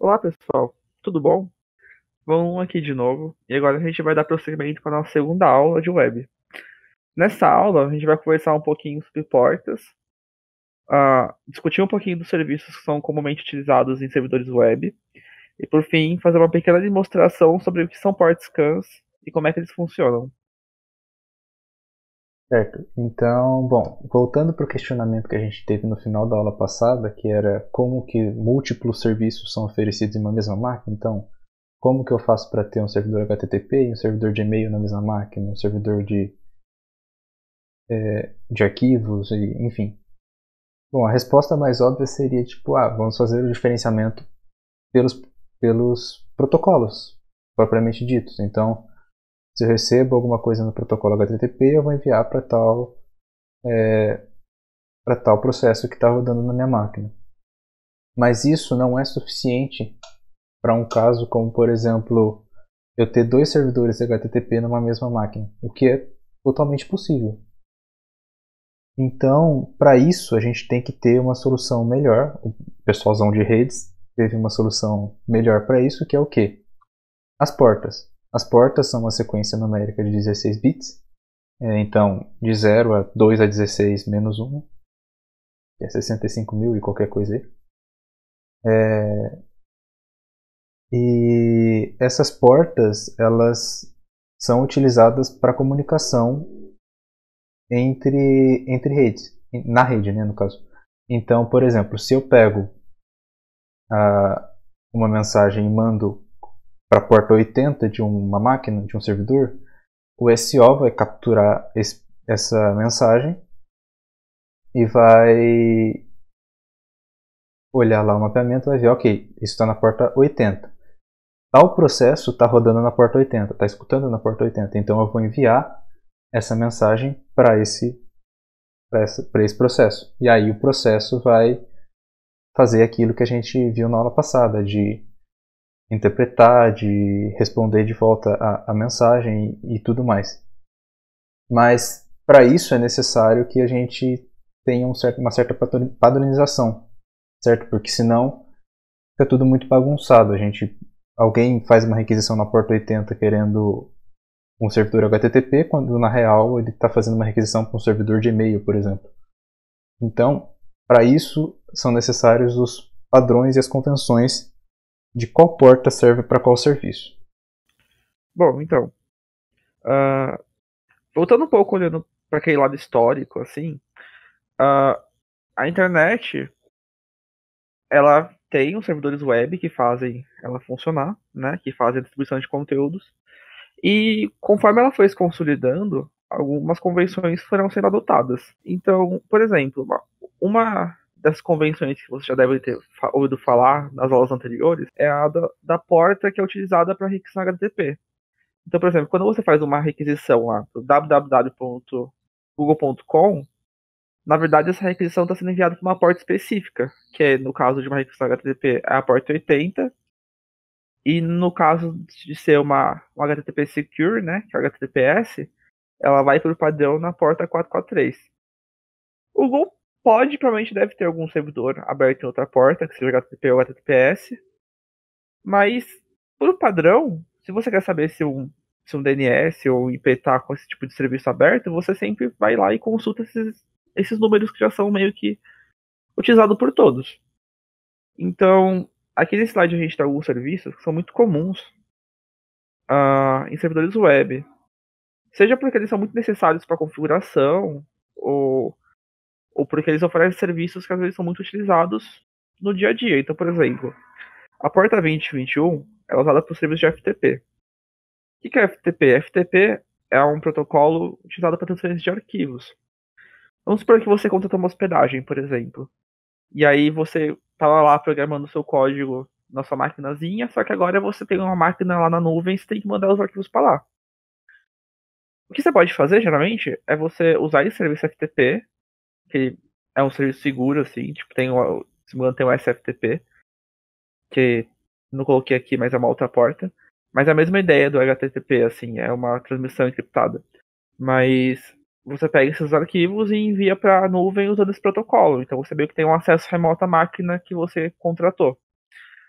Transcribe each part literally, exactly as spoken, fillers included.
Olá pessoal, tudo bom? Vamos aqui de novo e agora a gente vai dar prosseguimento para a nossa segunda aula de web. Nessa aula a gente vai conversar um pouquinho sobre portas, ah, discutir um pouquinho dos serviços que são comumente utilizados em servidores web e por fim fazer uma pequena demonstração sobre o que são port scans e como é que eles funcionam. Certo. Então, bom, voltando para o questionamento que a gente teve no final da aula passada, que era como que múltiplos serviços são oferecidos em uma mesma máquina. Então, como que eu faço para ter um servidor H T T P e um servidor de e-mail na mesma máquina, um servidor de, é, de arquivos, e, enfim. Bom, a resposta mais óbvia seria tipo, ah, vamos fazer o diferenciamento pelos, pelos protocolos propriamente ditos. Então, se eu recebo alguma coisa no protocolo H T T P, eu vou enviar para tal é, para tal processo que está rodando na minha máquina. Mas isso não é suficiente para um caso como, por exemplo, eu ter dois servidores H T T P numa mesma máquina, o que é totalmente possível. Então, para isso, a gente tem que ter uma solução melhor. O pessoalzão de redes teve uma solução melhor para isso, que é o quê? As portas. As portas são uma sequência numérica de dezesseis bits. Então, de zero a dois a dezesseis menos um, que é sessenta e cinco mil e qualquer coisa aí. É, e essas portas, elas são utilizadas para comunicação entre, entre redes, na rede, né, no caso. Então, por exemplo, se eu pego ah, uma mensagem e mando para a porta oitenta de uma máquina, de um servidor, o S O vai capturar esse, essa mensagem e vai olhar lá o mapeamento e vai ver, ok, isso está na porta oitenta. Tal processo está rodando na porta oitenta, está escutando na porta oitenta. Então eu vou enviar essa mensagem para esse, para esse processo. E aí o processo vai fazer aquilo que a gente viu na aula passada, de interpretar, de responder de volta a, a mensagem e, e tudo mais. Mas para isso é necessário que a gente tenha um certo, uma certa padronização, certo? Porque senão fica tudo muito bagunçado. A gente, alguém faz uma requisição na porta oitenta querendo um servidor H T T P, quando na real ele está fazendo uma requisição para um servidor de e-mail, por exemplo. Então, para isso são necessários os padrões e as convenções de qual porta serve para qual serviço. Bom, então, ah, voltando um pouco olhando para aquele lado histórico, assim, ah, a internet ela tem os servidores web que fazem ela funcionar, né? Que fazem a distribuição de conteúdos. E conforme ela foi se consolidando, algumas convenções foram sendo adotadas. Então, por exemplo, uma, uma das convenções que você já deve ter ouvido falar nas aulas anteriores é a da, da porta que é utilizada para requisição H T T P. Então, por exemplo, quando você faz uma requisição lá para w w w ponto google ponto com, na verdade, essa requisição está sendo enviada para uma porta específica, que é, no caso de uma requisição H T T P, é a porta oitenta, e no caso de ser uma, um H T T P Secure, né, que é o H T T P S, ela vai por padrão na porta quatrocentos e quarenta e três. O Google pode, provavelmente deve ter algum servidor aberto em outra porta, que seja H T T P ou H T T P S, mas, por padrão, se você quer saber se um, se um D N S ou um I P está com esse tipo de serviço aberto, você sempre vai lá e consulta esses, esses números que já são meio que utilizados por todos. Então, aqui nesse slide a gente tem alguns serviços que são muito comuns uh, em servidores web. Seja porque eles são muito necessários para configuração, ou, ou porque eles oferecem serviços que às vezes são muito utilizados no dia a dia. Então, por exemplo, a porta vinte e vinte e um é usada para o serviço de F T P. O que é F T P? F T P é um protocolo utilizado para transferência de arquivos. Vamos supor que você contratou uma hospedagem, por exemplo. E aí você estava lá programando o seu código na sua maquinazinha, só que agora você tem uma máquina lá na nuvem e você tem que mandar os arquivos para lá. O que você pode fazer, geralmente, é você usar esse serviço F T P, que é um serviço seguro, assim, tipo, tem o, se me engano, tem o S F T P, que não coloquei aqui, mas é uma outra porta. Mas é a mesma ideia do H T T P, assim, é uma transmissão encriptada. Mas você pega esses arquivos e envia para a nuvem usando esse protocolo. Então você meio que tem um acesso remoto à máquina que você contratou.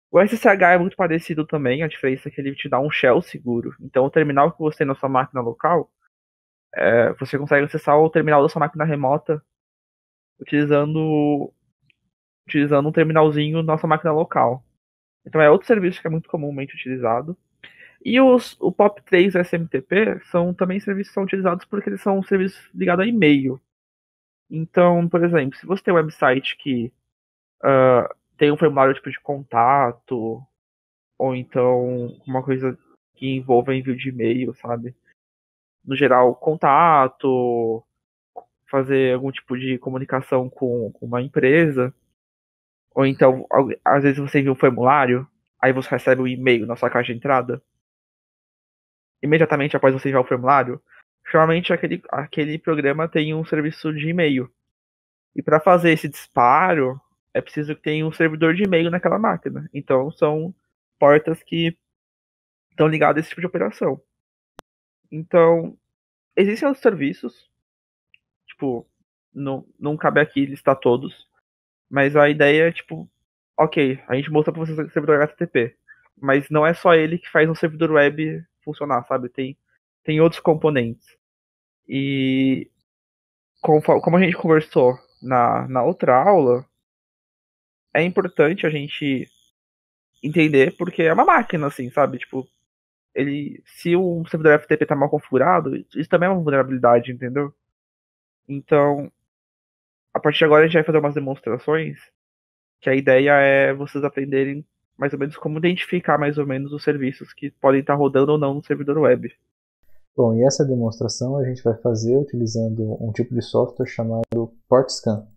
O S S H é muito parecido também, a diferença é que ele te dá um shell seguro. Então o terminal que você tem na sua máquina local, é, você consegue acessar o terminal da sua máquina remota utilizando, utilizando um terminalzinho na sua máquina local. Então é outro serviço que é muito comumente utilizado. E os, o P O P três e o S M T P são também serviços que são utilizados porque eles são serviços ligados a e-mail. Então, por exemplo, se você tem um website que uh, tem um formulário tipo de contato, ou então uma coisa que envolva envio de e-mail, sabe? No geral, contato, fazer algum tipo de comunicação com, com uma empresa, ou então, às vezes você envia um formulário, aí você recebe um e-mail na sua caixa de entrada, imediatamente após você enviar o formulário, geralmente aquele, aquele programa tem um serviço de e-mail. E para fazer esse disparo, é preciso que tenha um servidor de e-mail naquela máquina. Então são portas que estão ligadas a esse tipo de operação. Então, existem outros serviços, tipo, não, não cabe aqui listar todos, mas a ideia é, tipo, ok, a gente mostra para vocês o servidor H T T P, mas não é só ele que faz um servidor web funcionar, sabe? Tem, tem outros componentes. E como, como a gente conversou na, na outra aula, é importante a gente entender porque é uma máquina, assim, sabe? Tipo, ele, se o servidor F T P tá mal configurado, isso também é uma vulnerabilidade, entendeu? Então, a partir de agora a gente vai fazer umas demonstrações, que a ideia é vocês aprenderem mais ou menos como identificar mais ou menos os serviços que podem estar rodando ou não no servidor web. Bom, e essa demonstração a gente vai fazer utilizando um tipo de software chamado PortScan.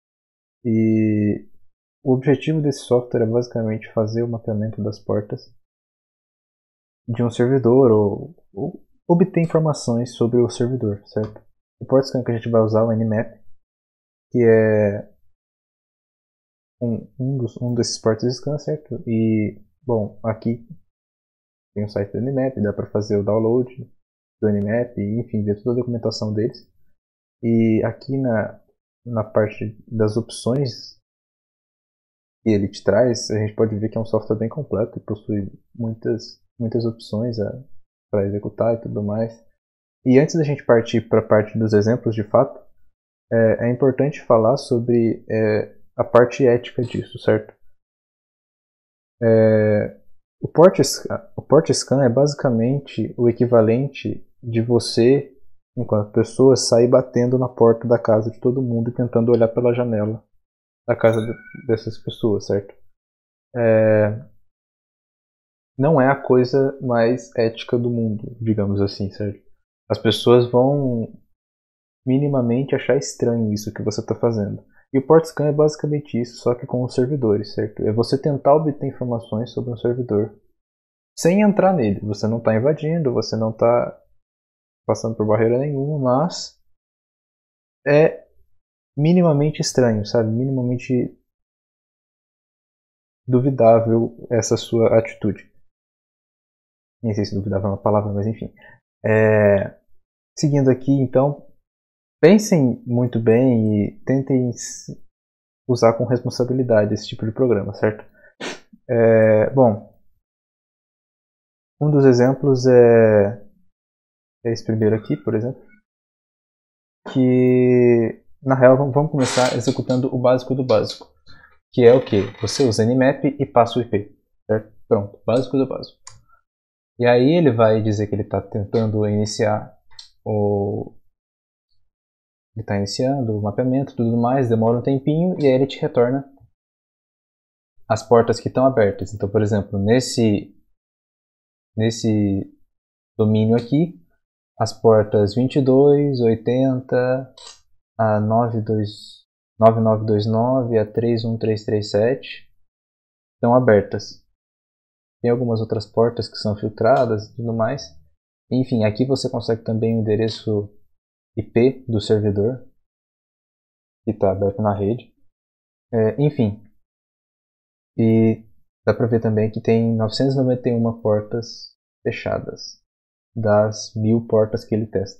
E o objetivo desse software é basicamente fazer o mapeamento das portas de um servidor ou, ou obter informações sobre o servidor, certo? O PortScan que a gente vai usar é o Nmap, que é um, um, dos, um desses ports scan, certo? E, bom, aqui tem o site do Nmap, dá para fazer o download do Nmap, e, enfim, ver toda a documentação deles. E aqui na, na parte das opções que ele te traz, a gente pode ver que é um software bem completo, possui muitas, muitas opções para executar e tudo mais. E antes da gente partir para a parte dos exemplos de fato, é, é importante falar sobre é, a parte ética disso, certo? É, o PortScan, o PortScan é basicamente o equivalente de você, enquanto pessoa, sair batendo na porta da casa de todo mundo e tentando olhar pela janela da casa de, dessas pessoas, certo? É, não é a coisa mais ética do mundo, digamos assim, certo? As pessoas vão minimamente achar estranho isso que você está fazendo. E o PortScan é basicamente isso, só que com os servidores, certo? É você tentar obter informações sobre um servidor sem entrar nele. Você não está invadindo, você não está passando por barreira nenhuma, mas é minimamente estranho, sabe? Minimamente duvidável essa sua atitude. Nem sei se duvidável é uma palavra, mas enfim. É... Seguindo aqui, então, pensem muito bem e tentem usar com responsabilidade esse tipo de programa, certo? É... Bom, um dos exemplos é esse primeiro aqui, por exemplo, que na real vamos começar executando o básico do básico, que é o que? Você usa Nmap e passa o I P, certo? Pronto, básico do básico. E aí ele vai dizer que ele está tentando iniciar o... ele está iniciando o mapeamento e tudo mais, demora um tempinho e aí ele te retorna as portas que estão abertas. Então, por exemplo, nesse nesse domínio aqui, as portas vinte e dois, oitenta, a nove dois, nove nove dois nove, a trinta e um trezentos e trinta e sete estão abertas. Tem algumas outras portas que são filtradas e tudo mais. Enfim, aqui você consegue também o endereço I P do servidor que está aberto na rede. É, enfim, e dá para ver também que tem novecentas e noventa e uma portas fechadas das mil portas que ele testa.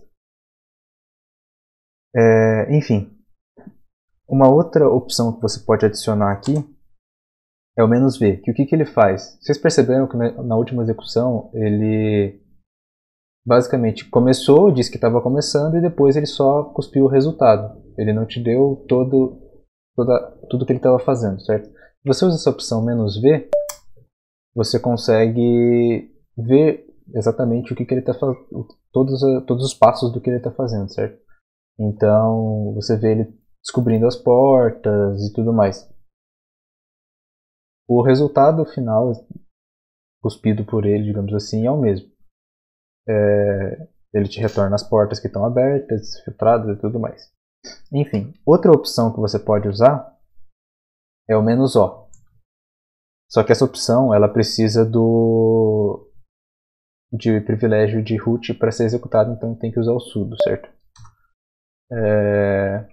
É, enfim, uma outra opção que você pode adicionar aqui é o menos "v", que o que, que ele faz? Vocês perceberam que na, na última execução ele basicamente começou, disse que estava começando e depois ele só cuspiu o resultado. Ele não te deu todo, toda, tudo que ele estava fazendo, certo? Se você usa essa opção menos "v", você consegue ver exatamente o que, que ele está fazendo, todos, todos os passos do que ele está fazendo, certo? Então você vê ele descobrindo as portas e tudo mais. O resultado final, cuspido por ele, digamos assim, é o mesmo. É, ele te retorna as portas que estão abertas, filtradas e tudo mais. Enfim, outra opção que você pode usar é o menos "o". Só que essa opção ela precisa do de privilégio de root para ser executada, então tem que usar o sudo, certo? É...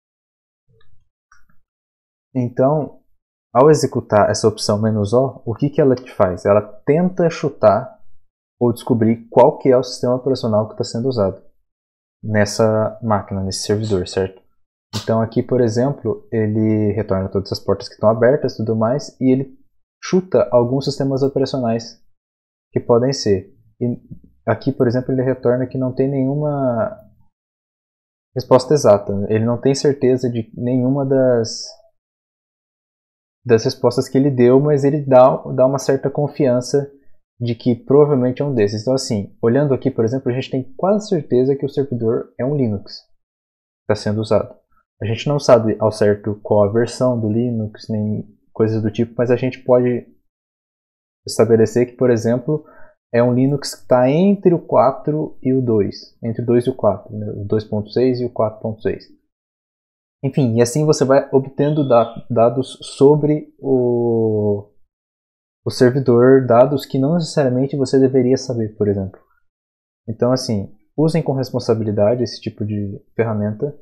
Então, ao executar essa opção menos "o", o que, que ela te faz? Ela tenta chutar ou descobrir qual que é o sistema operacional que está sendo usado nessa máquina, nesse servidor, certo? Então aqui, por exemplo, ele retorna todas as portas que estão abertas e tudo mais, e ele chuta alguns sistemas operacionais que podem ser. E aqui, por exemplo, ele retorna que não tem nenhuma resposta exata. Ele não tem certeza de nenhuma das, das respostas que ele deu, mas ele dá, dá uma certa confiança de que provavelmente é um desses. Então assim, olhando aqui, por exemplo, a gente tem quase certeza que o servidor é um Linux que está sendo usado. A gente não sabe ao certo qual a versão do Linux, nem coisas do tipo, mas a gente pode estabelecer que, por exemplo, é um Linux que está entre o quatro e o dois, entre o dois e o quatro, né? O dois ponto seis e o quatro ponto seis. Enfim, e assim você vai obtendo dados sobre o, o servidor, dados que não necessariamente você deveria saber, por exemplo. Então, assim, usem com responsabilidade esse tipo de ferramenta.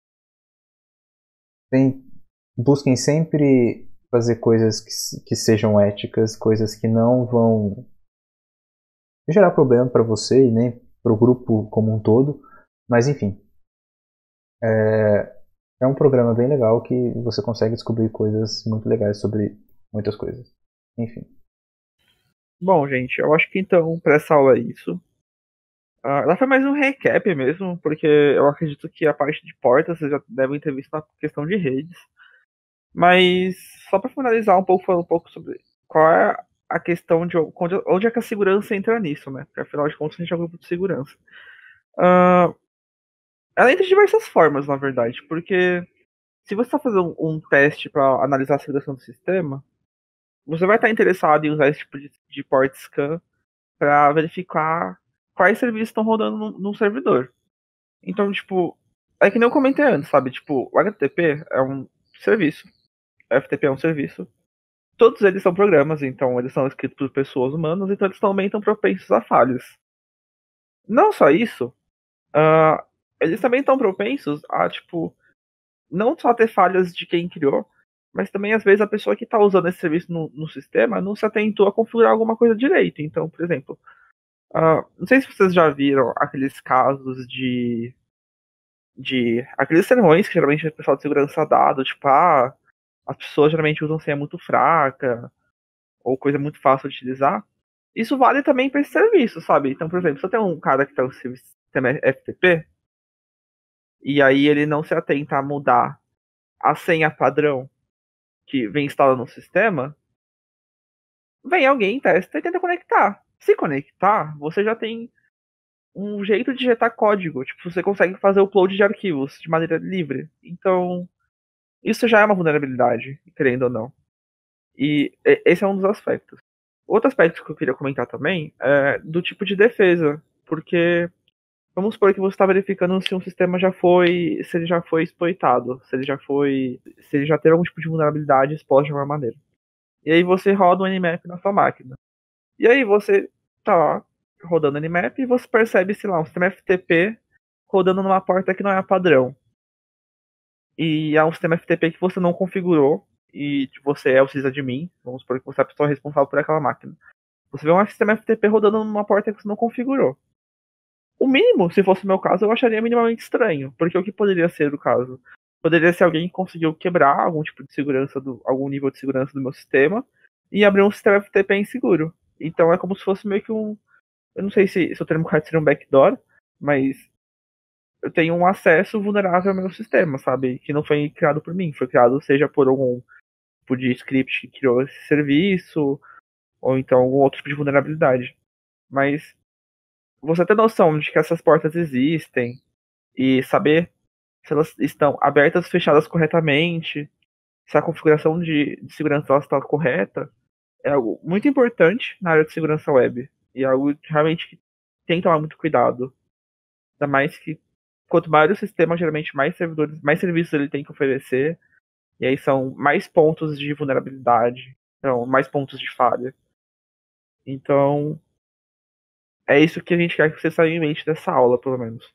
Tem, busquem sempre fazer coisas que, que sejam éticas, coisas que não vão gerar problema para você e nem para o grupo como um todo. Mas enfim, é, é um programa bem legal que você consegue descobrir coisas muito legais sobre muitas coisas. Enfim. Bom, gente, eu acho que então para essa aula é isso. Uh, ela foi mais um recap mesmo, porque eu acredito que a parte de portas vocês já devem ter visto na questão de redes. Mas só para finalizar um pouco, falando um pouco sobre qual é a questão de onde, onde é que a segurança entra nisso, né? Porque afinal de contas a gente é um grupo de segurança. Uh, ela entra de diversas formas, na verdade, porque se você está fazendo um, um teste para analisar a segurança do sistema, você vai estar interessado em usar esse tipo de, de port scan para verificar quais serviços estão rodando no, no servidor. Então, tipo, é que nem eu comentei antes, sabe? Tipo, o H T T P é um serviço, o F T P é um serviço. Todos eles são programas, então eles são escritos por pessoas humanas, então eles também estão propensos a falhas. Não só isso, uh, eles também estão propensos a, tipo, não só ter falhas de quem criou, mas também às vezes a pessoa que está usando esse serviço no, no sistema não se atentou a configurar alguma coisa direito. Então, por exemplo, uh, não sei se vocês já viram aqueles casos de. de aqueles sermões que geralmente o pessoal de segurança dá, do tipo, ah, as pessoas geralmente usam senha muito fraca, ou coisa muito fácil de utilizar. Isso vale também para esse serviço, sabe? Então, por exemplo, se eu tenho um cara que está no sistema F T P, e aí ele não se atenta a mudar a senha padrão que vem instalado no sistema, vem alguém, testa e tenta conectar. Se conectar, você já tem um jeito de injetar código. Tipo, você consegue fazer o upload de arquivos de maneira livre. Então, isso já é uma vulnerabilidade, querendo ou não. E esse é um dos aspectos. Outro aspecto que eu queria comentar também é do tipo de defesa. Porque vamos supor que você está verificando se um sistema já foi. Se ele já foi exploitado, se ele já foi. Se ele já teve algum tipo de vulnerabilidade exposta de alguma maneira. E aí você roda um Nmap na sua máquina. E aí você tá rodando Nmap e você percebe, sei lá, um sistema F T P rodando numa porta que não é padrão. E é um sistema F T P que você não configurou e você é o sysadmin, vamos supor que você é a pessoa responsável por aquela máquina. Você vê um sistema F T P rodando numa porta que você não configurou. O mínimo, se fosse o meu caso, eu acharia minimamente estranho, porque o que poderia ser o caso? poderia ser alguém que conseguiu quebrar algum tipo de segurança, do, algum nível de segurança do meu sistema e abrir um sistema F T P inseguro. Então é como se fosse meio que um, eu não sei se, se o termo correto seria um backdoor, mas eu tenho um acesso vulnerável ao meu sistema, sabe? Que não foi criado por mim, foi criado seja por algum tipo de script que criou esse serviço, ou então algum outro tipo de vulnerabilidade. Mas você ter noção de que essas portas existem e saber se elas estão abertas, fechadas corretamente, se a configuração de, de segurança delas está correta, é algo muito importante na área de segurança web. E é algo realmente que tem que tomar muito cuidado. Ainda mais que quanto maior o sistema, geralmente mais servidores, mais serviços ele tem que oferecer. E aí são mais pontos de vulnerabilidade. Então, mais pontos de falha. Então, é isso que a gente quer que você saia em mente dessa aula, pelo menos.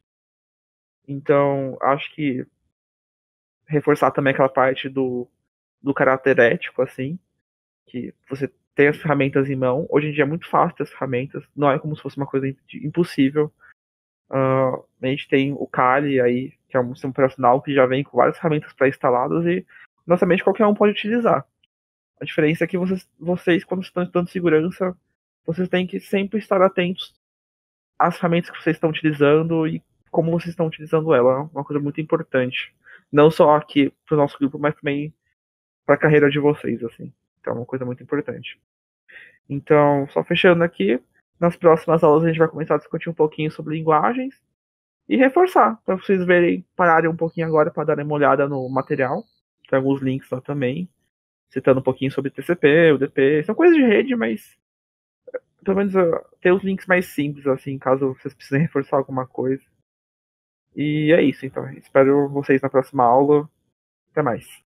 Então, acho que reforçar também aquela parte do, do caráter ético, assim, que você tem as ferramentas em mão. Hoje em dia é muito fácil ter as ferramentas, não é como se fosse uma coisa impossível. Uh, a gente tem o Kali aí, que é um sistema operacional que já vem com várias ferramentas pré-instaladas e, nossamente, qualquer um pode utilizar. A diferença é que vocês, vocês, quando estão estudando segurança, vocês têm que sempre estar atentos às ferramentas que vocês estão utilizando e como vocês estão utilizando ela. É uma coisa muito importante. Não só aqui para o nosso grupo, mas também para a carreira de vocês, assim. Então é uma coisa muito importante. Então, só fechando aqui, nas próximas aulas a gente vai começar a discutir um pouquinho sobre linguagens e reforçar, para vocês verem, pararem um pouquinho agora para darem uma olhada no material. Tem alguns links lá também, citando um pouquinho sobre T C P, U D P, são coisas de rede, mas pelo menos uh, tem os links mais simples, assim, caso vocês precisem reforçar alguma coisa. E é isso, então. Espero vocês na próxima aula. Até mais.